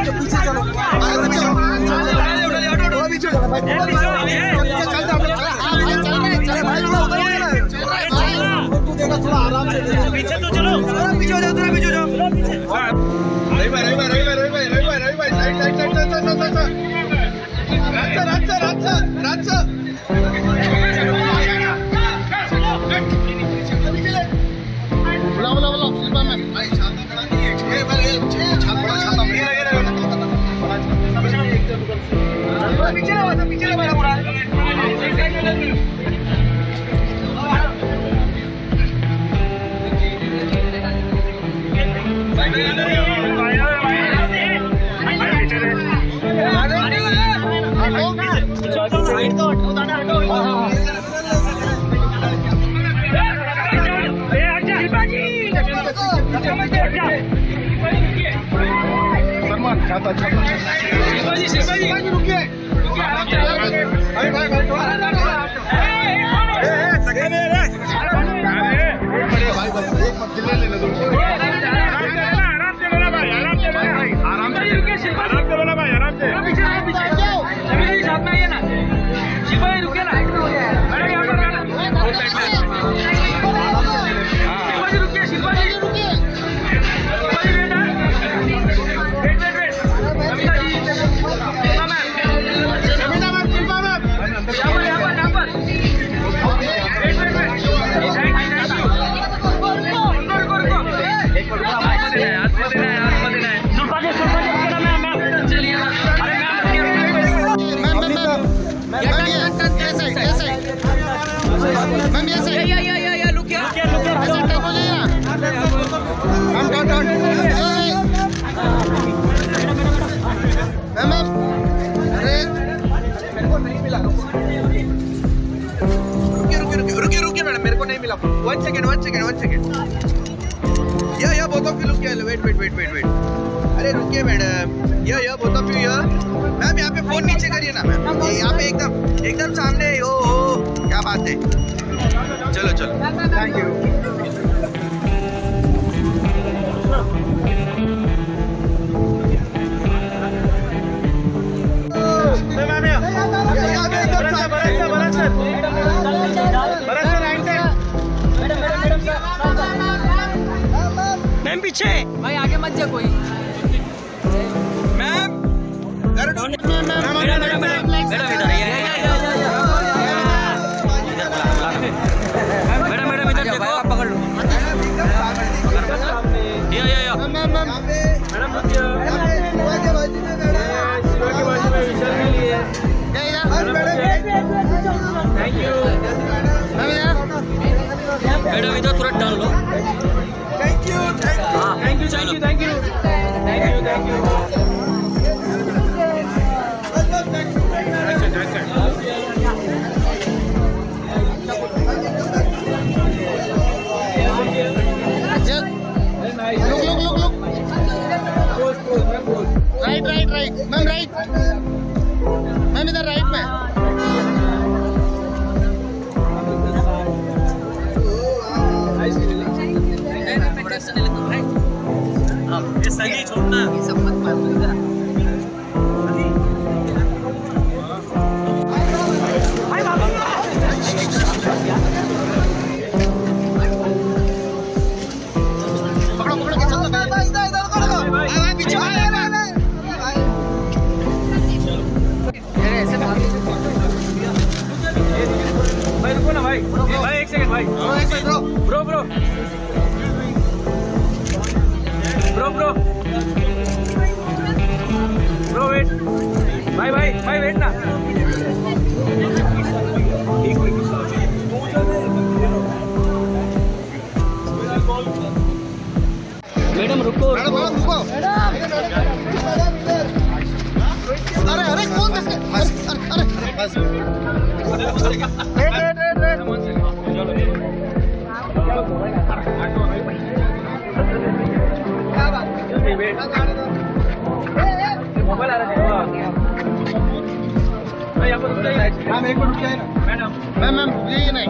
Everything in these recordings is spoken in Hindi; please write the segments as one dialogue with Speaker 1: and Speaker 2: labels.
Speaker 1: पीछे चलो थोड़ा आराम से पीछे तो चलो पीछे हो जाओ पीछे हो जाओ रवि भाई साइड राजा बोला शिल्पा में भाई छाता खड़ा नहीं है पीछे शिल्पा जी रुकिए रुकिए मैडम मेरे को नहीं मिला वन सेकेंड या both of you look wait अरे रुकिए मैडम या बोथ ऑफ यू मैम यहाँ पे फोन नीचे करिए ना मैम यहाँ पे एकदम सामने ओ क्या बात है चलो थैंक यू मैम पीछे
Speaker 2: भाई आगे मत जा कोई
Speaker 1: मैम
Speaker 2: मैडम इधर देखो आप पकड़ लो
Speaker 1: थैंक यू
Speaker 2: मैडम इधर तुरंत डाल लो
Speaker 1: थैंक यू राइट मैम इधर राइट में
Speaker 2: ये सही छोड़ना सब मत मार
Speaker 1: भाई रुको ना भाई एक सेकंड भाई ब्रो वेट भाई वेट ना
Speaker 2: मैडम रुको
Speaker 1: अरे कौन मोबाइल आ रहा है यहाँ पर रुक जाइए मैम एक मिनट रुक जाइए ना मैम ये नहीं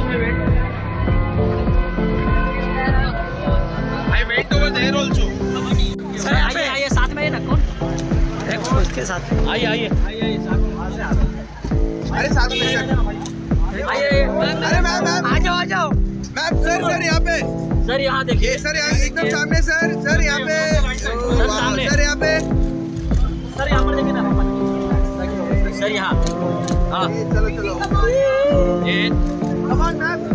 Speaker 1: I wait over there also.
Speaker 2: मेरे साथ आइए आइए आइए
Speaker 1: अरे साथ में सर
Speaker 2: आइए
Speaker 1: अरे मैम
Speaker 2: आ जाओ
Speaker 1: मैम सर यहाँ पे
Speaker 2: सर यहाँ देखिए
Speaker 1: सर यहाँ एकदम सामने सर यहाँ पे
Speaker 2: सामने
Speaker 1: सर यहाँ पे
Speaker 2: सर यहाँ पर देखिए ना सर यहाँ हाँ
Speaker 1: चलो
Speaker 2: ये
Speaker 1: कम ऑन मैम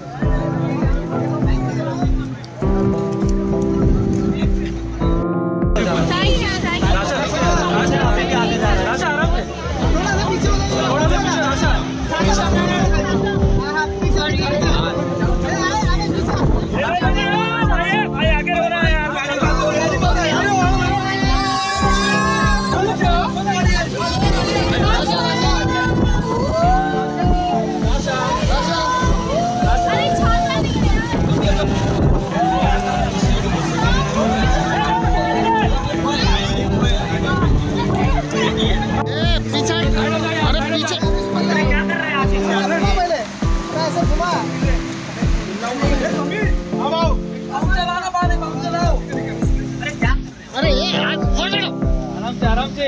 Speaker 2: आराम से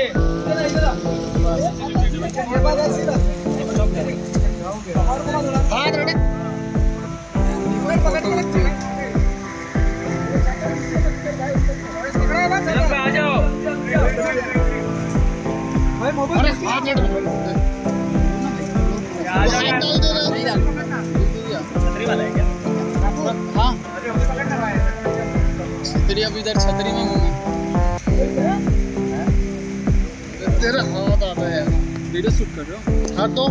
Speaker 2: आ जाओ छतरी वाला है क्या?
Speaker 3: हाँ छतरी अब इधर छतरी में हूँ तेरा हाथ आता है वीडियो शूट कर रहे हो हाँ तो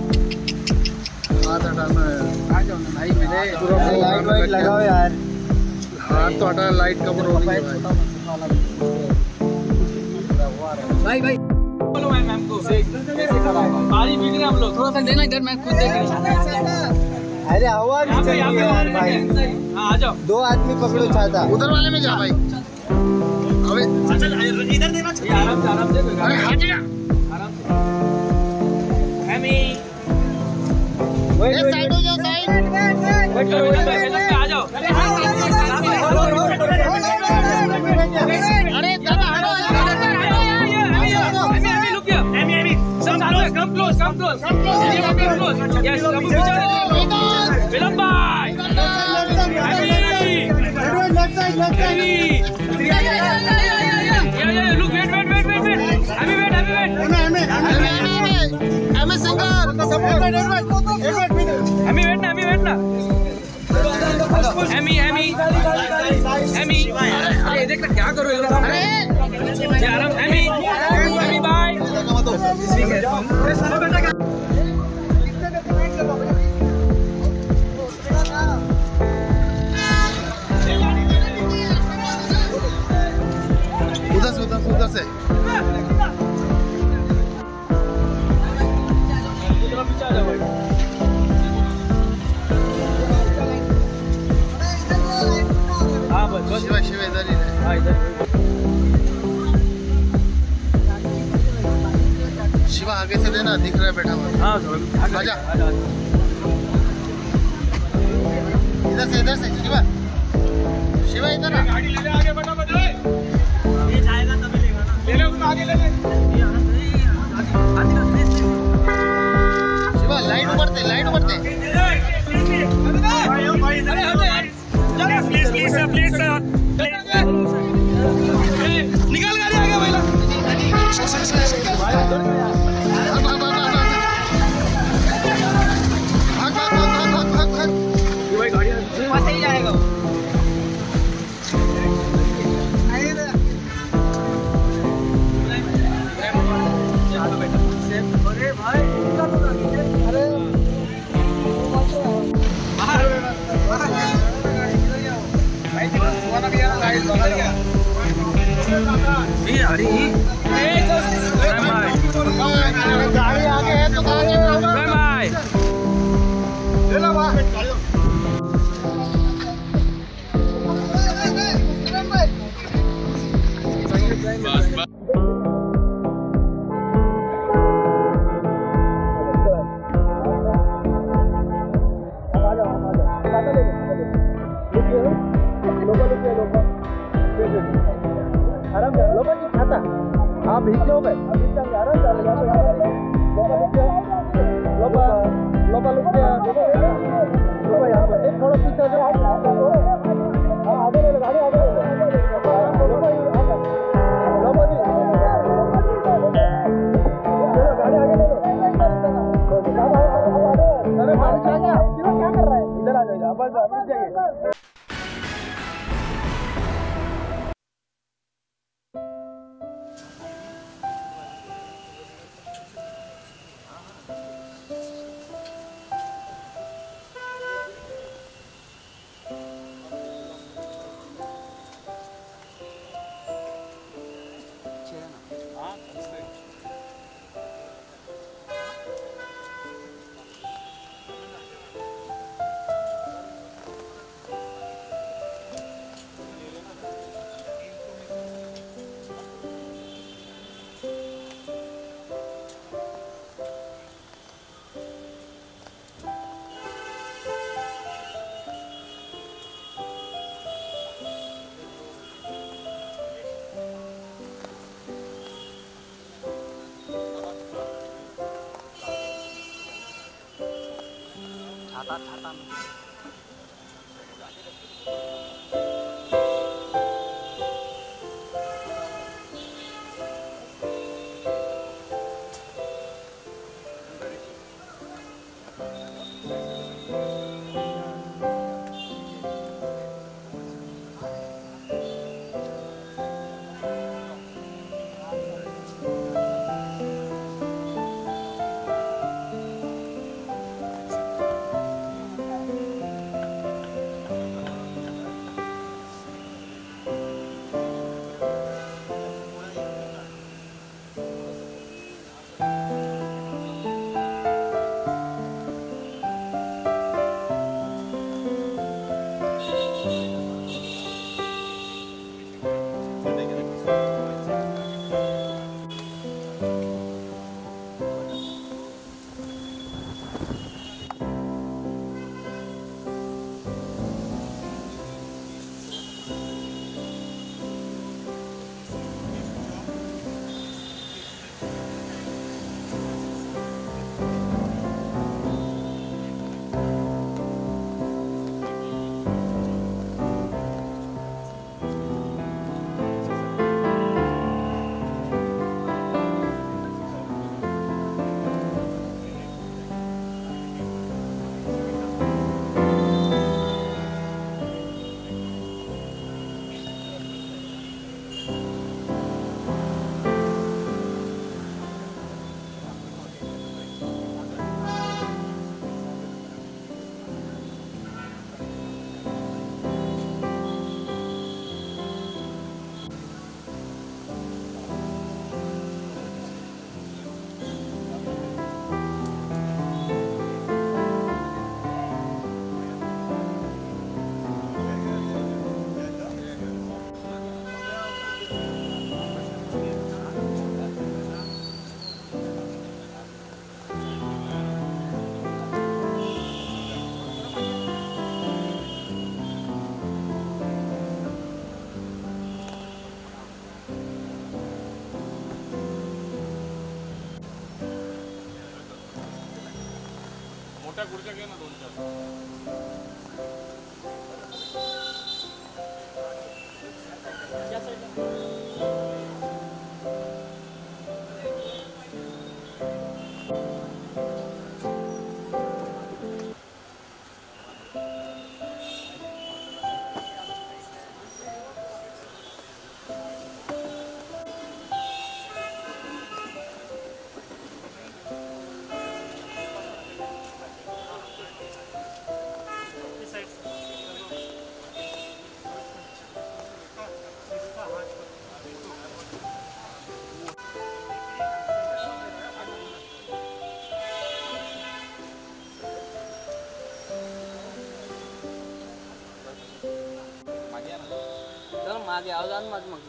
Speaker 3: हाथ हटाना है आ जाओ ना भाई मेरे लाइट वाइट लगाओ यार हाथ तो हटा लाइट कवर हो गई
Speaker 2: भाई बोलो मैम को सारी वीडियो हम लोग थोड़ा सा देना इधर मैं खुद देख
Speaker 3: अरे हवा भी चल रही है यार भाई
Speaker 2: हाँ आ जाओ
Speaker 3: 2 आदमी पकड़ो चाहता उधर वाले में जा भाई अबे
Speaker 2: चल इधर देना चाहिए आराम से
Speaker 3: अरे हट जा
Speaker 2: आराम से एमी
Speaker 3: ये साइड हो जाओ साइड
Speaker 2: आ जाओ
Speaker 3: अरे दादा हटो
Speaker 2: come close yes kamu bicara film bhai
Speaker 3: left side
Speaker 2: yeah look wait
Speaker 3: I'm a singer
Speaker 2: wait na Amy अरे देख ना क्या करो अरे आराम Amy bye
Speaker 3: उधर से
Speaker 2: हाँ बस
Speaker 3: शिवा इधर ही है
Speaker 2: हाँ इधर
Speaker 3: शिवा आगे से देना दिख रहा है बैठा हुआ
Speaker 2: हाँ
Speaker 3: आजा इधर से शिवा इधर ना
Speaker 2: गाड़ी ले ले आगे फटाफट ये जाएगा तभी लेगा ना ले ले उसको आगे ले ले
Speaker 3: शिवा लाइट उबरते
Speaker 2: प्लीज निकल गाड़ी आगे भैया भाई गाड़ी वहाँ से ही जाएगा अरे भाई
Speaker 3: गाड़ी आगे है तो आप भीग जाओ भाई। इधर आ जाइए, बस रुक जाइए।
Speaker 2: छाता
Speaker 4: मोठ्या गुडच्या घे ना
Speaker 2: 马给熬干嘛？这么。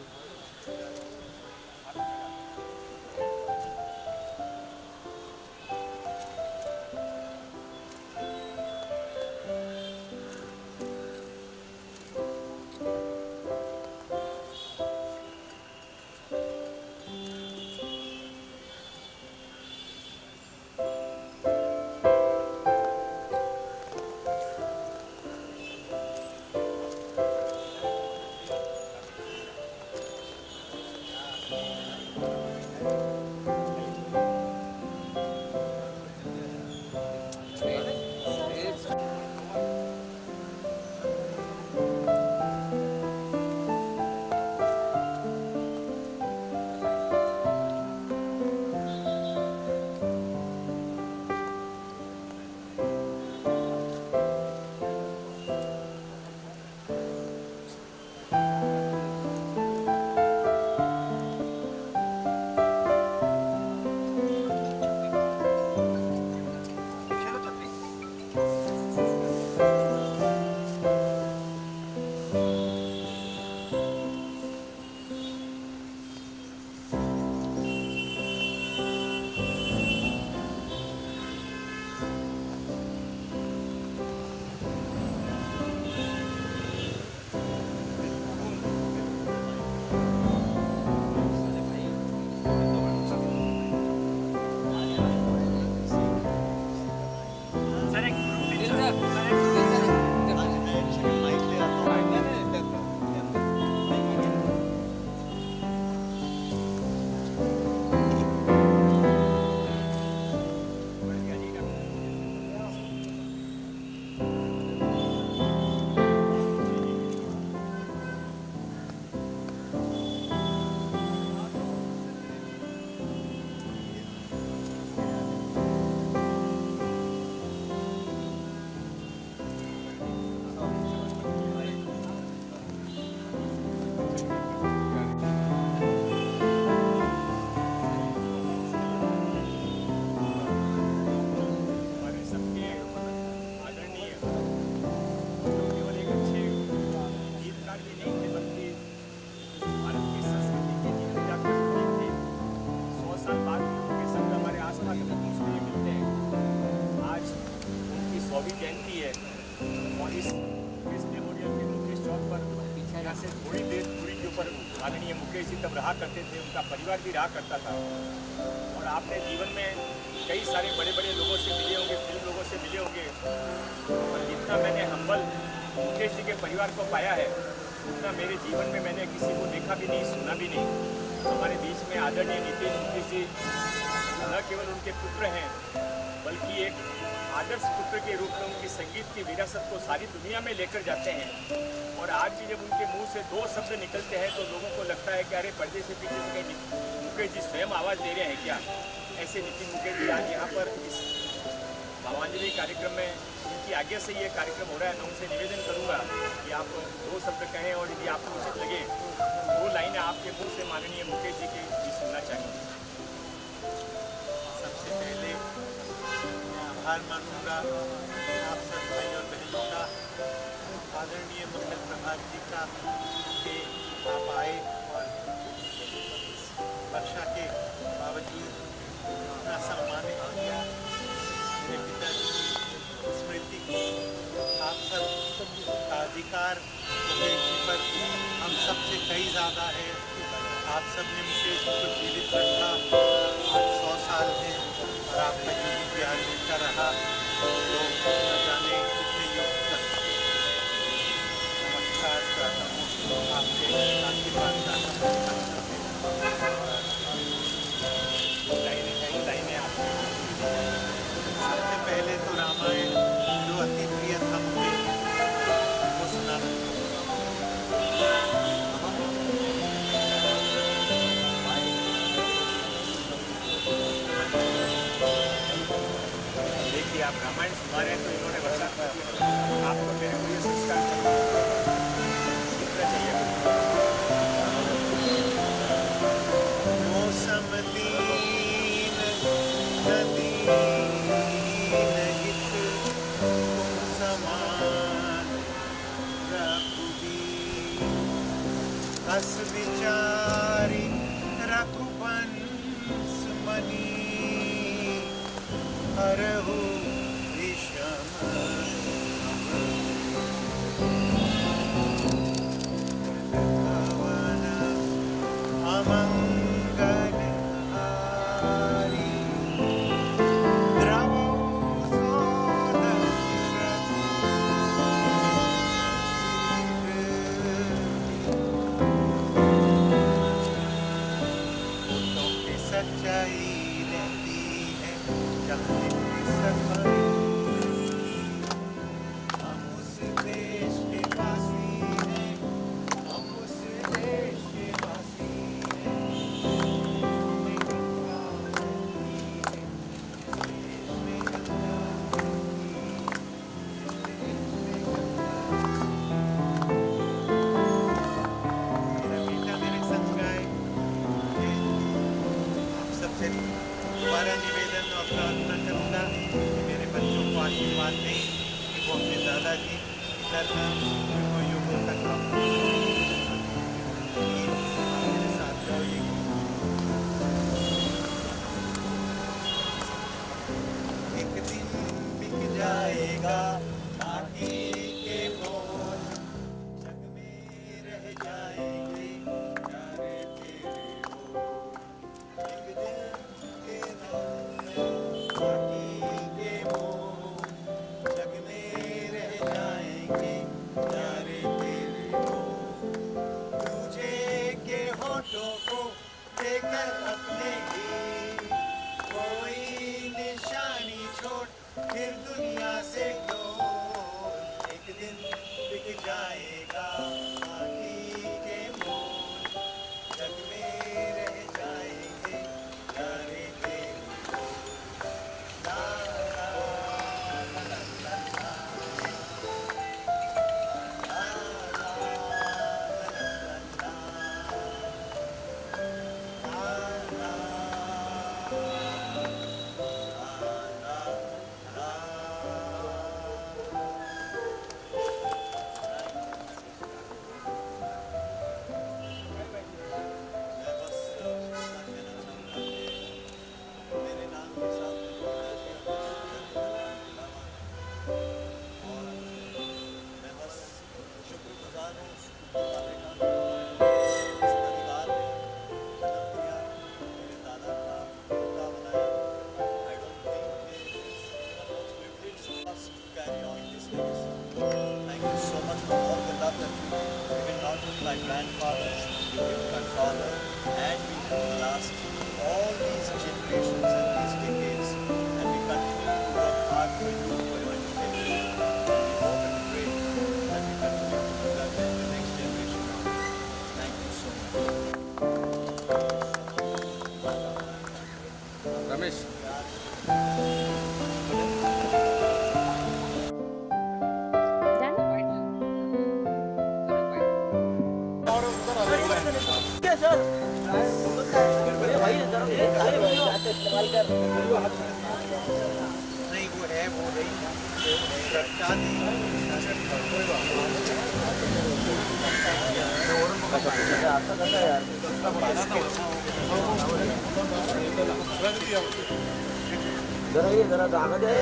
Speaker 4: जयंती है और इस मेमोरियल के मुकेश चौक पर यहाँ से थोड़ी देर दूरी के ऊपर आदरणीय मुकेश जी तब रहा करते थे, उनका परिवार भी रहा करता था। और आपने जीवन में कई सारे बड़े बड़े लोगों से मिले होंगे, फिल्म लोगों से मिले होंगे, और जितना मैंने हम्बल मुकेश जी के परिवार को पाया है उतना मेरे जीवन में मैंने किसी को देखा भी नहीं, सुना भी नहीं। हमारे बीच में आदरणीय नीतीश मुकेश जी न केवल उनके पुत्र हैं बल्कि एक आदर्श पुत्र के रूप में उनकी संगीत की विरासत को सारी दुनिया में लेकर जाते हैं। और आज भी जब उनके मुंह से दो शब्द निकलते हैं तो लोगों को लगता है कि अरे पर्दे से पीछे से कहीं मुकेश जी स्वयं आवाज़ दे रहे हैं क्या। ऐसे नितिन मुकेश जी आज यहाँ पर इस भावांजलि कार्यक्रम में उनकी आज्ञा से ये कार्यक्रम हो रहा है। मैं उनसे निवेदन करूँगा कि आप दो शब्द कहें और यदि आपको उचित लगे दो लाइनें आपके मुँह से माननीय मुकेश जी की भी सुनना चाहेंगे।
Speaker 5: सबसे पहले मैं आभार मानूंगा आप सब भाई और बहनों का, आदरणीय मंगल प्रभात जी का कि आप आए और वर्षा के बावजूद अपना सम्मानित किया। मेरे पिताजी की स्मृति आप सब का अधिकार मुकेश जी पर हम सबसे कई ज़्यादा है। आप सब ने मुकेश जी को जीवित रखा, आज 100 साल है और आपका जीवन प्यार मिलता रहा तो न जाने कितने युग तक। नमस्कार चाहता हूँ, आपके आशीर्वाद चाहता हूँ। सबसे पहले तो रामायण जो अति प्रिय था मुझे वो सुनाना।
Speaker 4: देखिए आप रामायण सुना रहे हैं तो इन्होंने बताया आपको मेरे को ये संस्कार सीखना चाहिए।
Speaker 5: मौसम दीन नदीन हित तुम समान रघुबीर, अस विचारी रघुवंश मणि, हरहु विषम भवन अमंगल हारी, द्रवौ सोदर तो की सच्चाई रहती है जहाँ की सफाई। हम उस देश के वासी हैं, हम उस देश के वासी हैं। हमें गंगा रहती है, इस देश में गंगा रहती है, इस देश में गंगा रहती है। मेरा बेटा मेरे संग गाए, आप सबसे दोबारा निवेदन और प्रार्थना करूँगा कि मेरे बच्चों को आशीर्वाद दें कि वो अपने दादाजी की तरह युगों युगों तक आप मेरे साथ जाओ। एक दिन बिक जाएगा माटी के मोल, जग में रह जाएंगे प्यारे तेरे बोल। एक दिन के माटी के मोल, जग में my grandfather, my father, and we will last all these generations and these decades, and we continue to work hard for you, for your education. We hope and pray that we continue to do that in the next generation. Thank you so much.
Speaker 3: Ramesh
Speaker 5: नहीं वो है वो नहीं रक्षा
Speaker 2: जरा जागा दे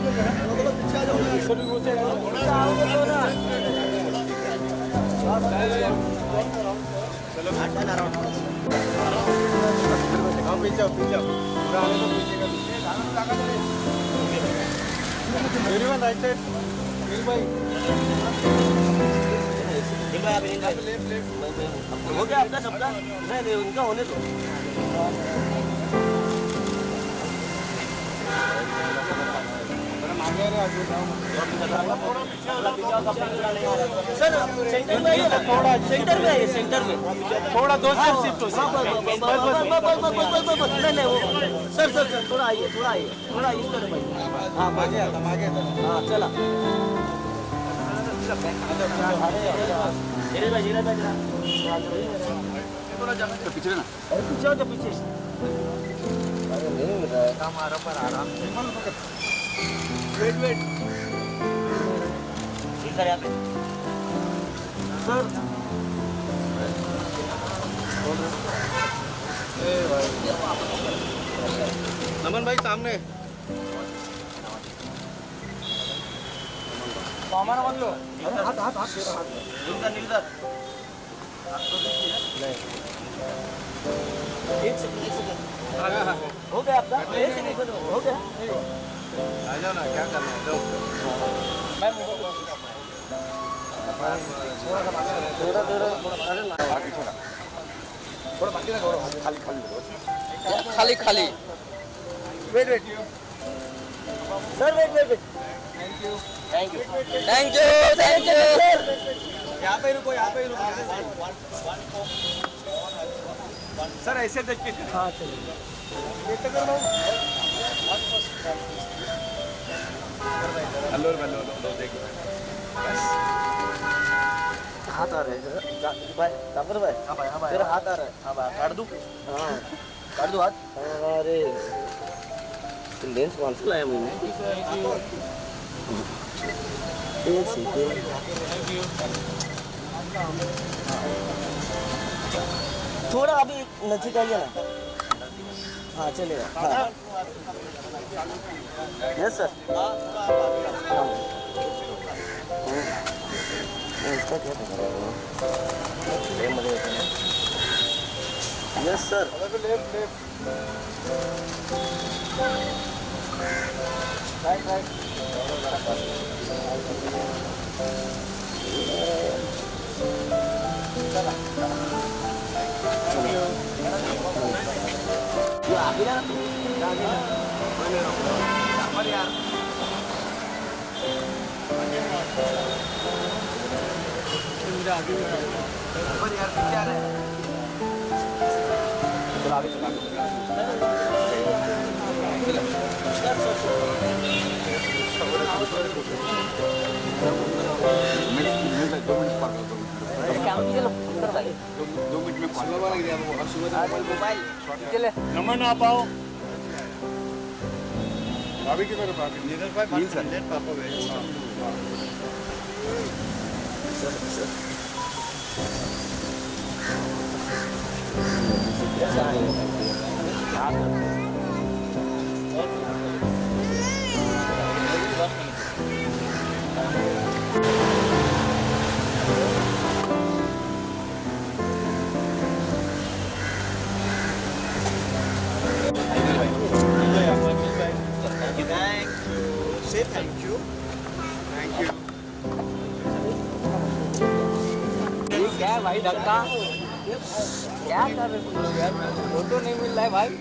Speaker 3: पीछे पूरा आने तो पीछे का एवरीवन राइट साइड भाई
Speaker 2: हो गया आपका सबका नहीं उनका होने दो सर सेंटर में आइए थोड़ा सेंटर में आइए सेंटर में
Speaker 3: थोड़ा दो स्टेप शिफ्ट हो
Speaker 2: नहीं वो सर सर सर थोड़ा आइए थोड़ा इस तरह भाई हाँ आगे हाँ चला धीरे भाई
Speaker 3: पीछे ना
Speaker 2: पीछे हो तो पीछे अरे नहीं मिल रहा है काम आ रहा पर आराम से वेट सर यहाँ पे सर
Speaker 3: नमन भाई सामने
Speaker 2: मामा मान लो हाथ नीलदर एक सेकंड हो गया आपका एक सेकंड हो गया
Speaker 3: आ जाओ ना क्या करना है जाओ
Speaker 2: खाली खाली wait sir wait thank you
Speaker 3: यहाँ पे रुको सर ऐसे देख के
Speaker 2: हाँ चलिए
Speaker 3: हेलो देखो
Speaker 2: हाथ आ रहे हैं भाई जाफर भाई हाँ भाई तेरा हाथ आ रहा है हाँ भाई काट दूँ हाँ काट दूँ हाथ अरे लेंस कौन सा लाया मैंने एक सेकंड थोड़ा अभी नजदीक आइए ना हाँ चलेगा हाँ यस सर इसका क्या यस सर राइट ये आगे ना यार
Speaker 3: नंबर ना पाओ
Speaker 5: अभी की तरफ आके नीरज भाई लेट पापा भेज Say thank you. Thank you.
Speaker 2: है भाई धक्का। क्या कर रहे हो यार, फोटो नहीं मिल रहा है भाई।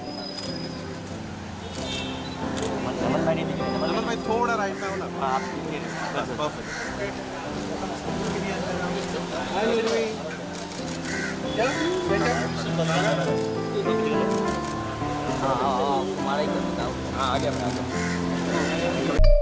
Speaker 5: नमन भाई नहीं दिख रहे।
Speaker 1: नमन भाई थोड़ा राइट में हो ना।
Speaker 5: आप
Speaker 1: परफेक्ट।
Speaker 2: हाँ तुम्हारा ही बताओ।
Speaker 3: हाँ आ गया मैं आ गया।